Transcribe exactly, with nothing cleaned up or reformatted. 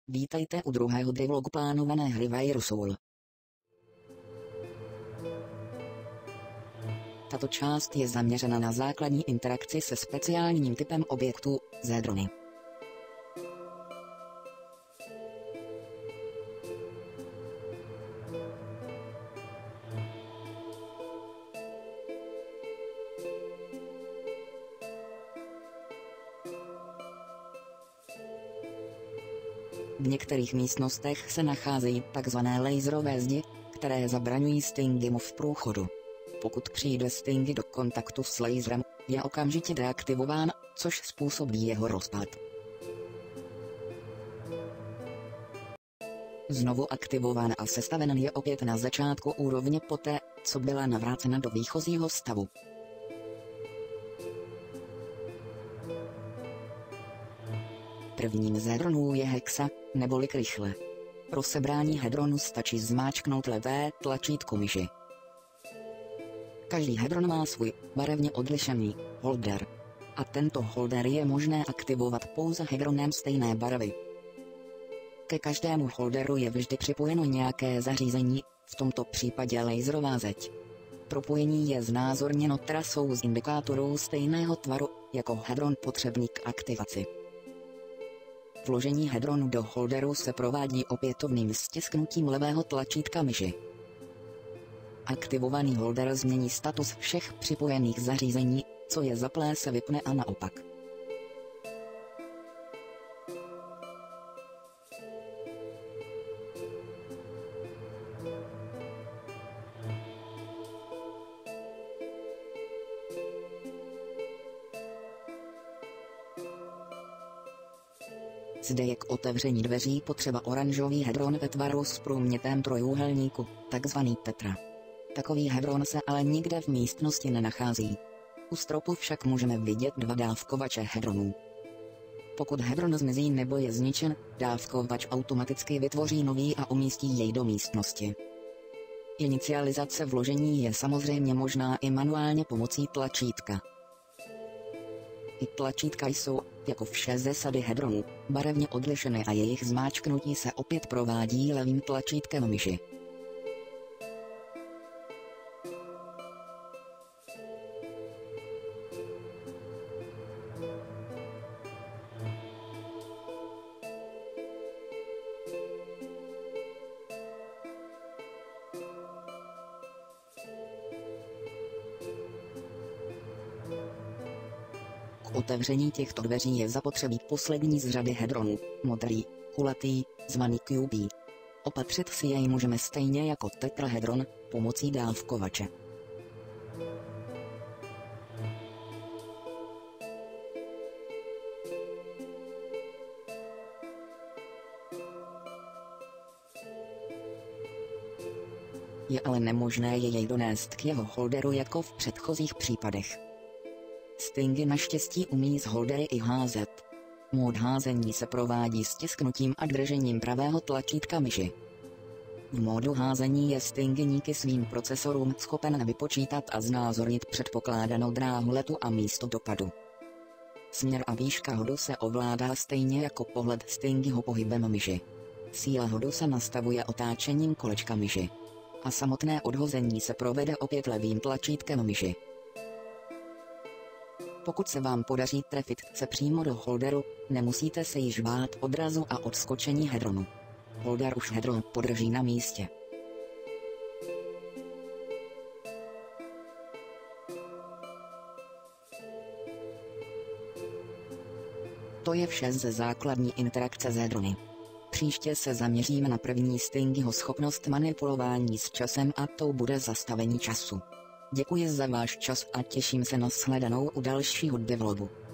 Vítejte u druhého devlogu plánované hry Wire Soul. Tato část je zaměřena na základní interakci se speciálním typem objektů, Z-drony. V některých místnostech se nacházejí tzv. Laserové zdi, které zabraňují Stingimu v průchodu. Pokud přijde Stingy do kontaktu s laserem, je okamžitě deaktivován, což způsobí jeho rozpad. Znovu aktivován a sestaven je opět na začátku úrovně poté, co byla navrácena do výchozího stavu. Prvním z hadronů je hexa, neboli krychle. Pro sebrání hadronu stačí zmáčknout levé tlačítko myši. Každý hadron má svůj, barevně odlišený, holder. A tento holder je možné aktivovat pouze hadronem stejné barvy. Ke každému holderu je vždy připojeno nějaké zařízení, v tomto případě laserová zeď. Propojení je znázorněno trasou z indikátorů stejného tvaru, jako hadron potřebný k aktivaci. Vložení hadronu do holderu se provádí opětovným stisknutím levého tlačítka myši. Aktivovaný holder změní status všech připojených zařízení, co je zaplé se vypne a naopak. Zde je k otevření dveří potřeba oranžový hadron ve tvaru s průmětem trojúhelníku, takzvaný tetra. Takový hadron se ale nikde v místnosti nenachází. U stropu však můžeme vidět dva dávkovače hadronů. Pokud hadron zmizí nebo je zničen, dávkovač automaticky vytvoří nový a umístí jej do místnosti. Inicializace vložení je samozřejmě možná i manuálně pomocí tlačítka. I tlačítka jsou, jako vše ze sady hadronů, barevně odlišeny a jejich zmáčknutí se opět provádí levým tlačítkem myši. K otevření těchto dveří je zapotřebí poslední z řady hadronů, modrý, kulatý, zvaný Q B. Opatřit si jej můžeme stejně jako tetrahedron, pomocí dávkovače. Je ale nemožné jej donést k jeho holderu jako v předchozích případech. Stingy naštěstí umí z holdery i házet. Mód házení se provádí stisknutím a držením pravého tlačítka myši. V módu házení je Stingy díky svým procesorům schopen vypočítat a znázornit předpokládanou dráhu letu a místo dopadu. Směr a výška hodu se ovládá stejně jako pohled Stingyho pohybem myši. Síla hodu se nastavuje otáčením kolečka myši. A samotné odhození se provede opět levým tlačítkem myši. Pokud se vám podaří trefit se přímo do holderu, nemusíte se již bát odrazu a odskočení hadronu. Holder už hadron podrží na místě. To je vše ze základní interakce s hadrony. Příště se zaměříme na první Stingyho schopnost manipulování s časem a tou bude zastavení času. Děkuji za váš čas a těším se na shledanou u dalšího devlogu.